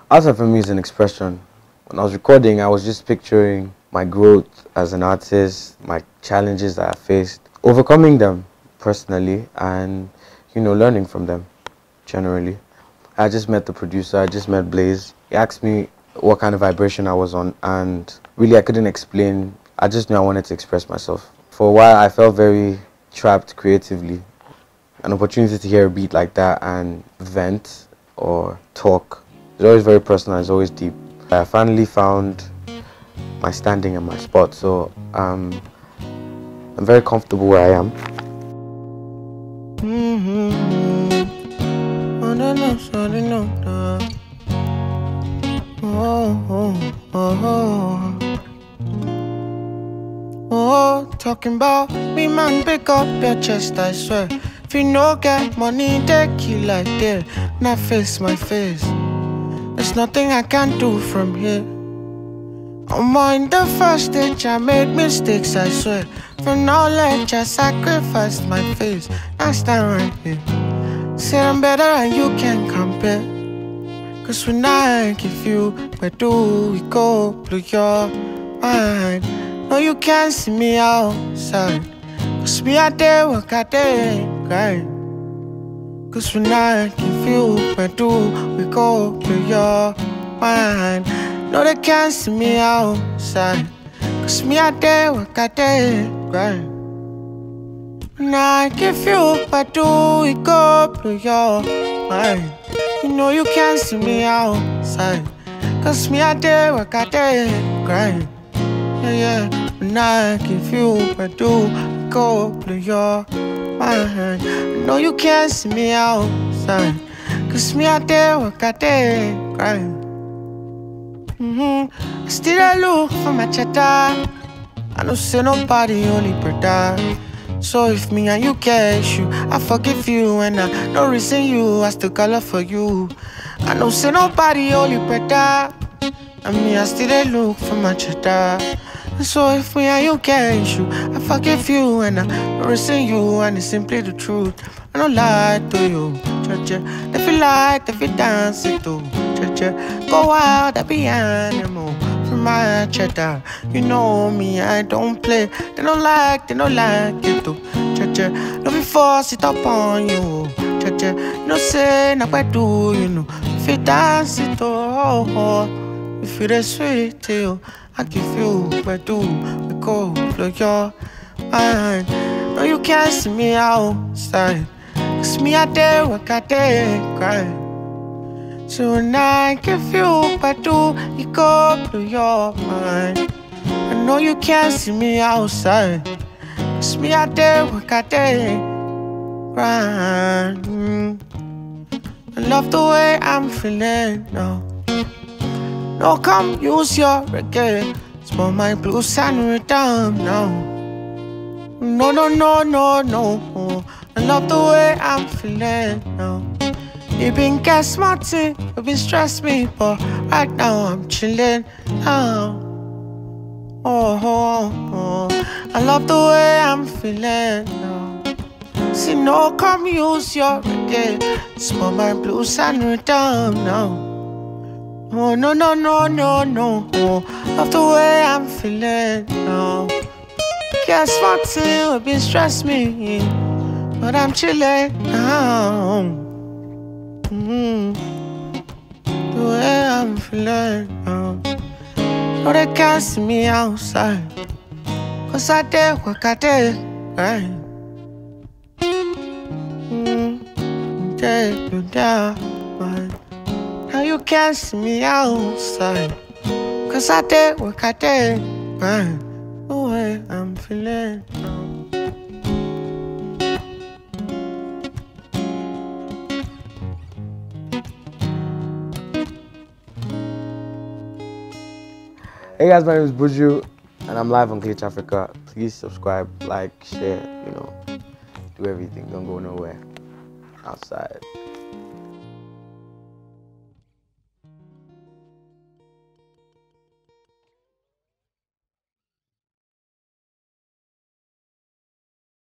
Art for me is an expression. When I was recording, I was just picturing my growth as an artist, my challenges that I faced, overcoming them personally, and learning from them generally. I just met the producer, I just met Blaze. He asked me what kind of vibration I was on, and really I couldn't explain. I just knew I wanted to express myself. For a while, I felt very trapped creatively. An opportunity to hear a beat like that and vent or talk, it's always very personal, it's always deep. I finally found my standing and my spot, so I'm very comfortable where I am. Talking about me, man, pick up your chest, I swear. If you no get money, they kill like that. Now face my face. There's nothing I can do from here. I'm on the first stage, I made mistakes, I swear. For knowledge, I sacrificed my face. I stand right here. Say I'm better and you can't compare. Cause when I give you, where do we go? Blow your mind. No, you can't see me outside. Cause me out there, work out there, grind. Cause when I give you, where do we go? Blow your mind. No, they can't see me outside. Cause me out there, work out there, grind. When I give you, where do we go? Blow your mind. You know you can't see me outside. Cause me out there, work out there, grind. Yeah. When I give you, where do we go? Blow your mind. I know you can't see me outside. Cause me out there, work out there, grind. I still look for my cheddar. I don't say nobody, only brother. So if me and you get issue, I forgive you. And I no reason you, I still call up for you. I don't say nobody, only brother. And me, I still look for my cheddar. So if me and you get issue, I forgive you. And I no reason you, and it's simply the truth. I don't lie to you, cha-cha. If you like, if you dance it too, cha-cha. Go wild, I be animal from my cheddar. You know me, I don't play. They don't like it too, cha-cha. No be force it up on you, cha-cha. You know say, now where do you know? If you dance it too, if it is sweet to you, I give you, where do we go? Blow your mind. No, you can't see me outside. Cause me out there, work out there, grind. So when I give you, where do you go? Blow your mind. I know you can't see me outside. Cause me out there, work out there, grind. I love the way I'm feeling now. No, come use your reggae. Smell my blues and rhythm now. No, no, no, no, no. I love the way I'm feeling now. You been get smarty, you been stress me, but right now I'm chilling now. I love the way I'm feeling now. See, no, come use your reggae. Smell my blues and rhythm now. Oh, no, no, no, no, no. Love the way I'm feeling now. Guess what, too, it been stress me, but I'm chilling now. The way I'm feeling now. No, they can't see me outside. Cause I did what I did, right? Take you down, right? Now you can't see me outside. Cause I did what I did, right? The way I'm feeling now. Hey guys, my name is Buju, and I'm live on Glitch Africa. Please subscribe, like, share, do everything. Don't go nowhere. Outside.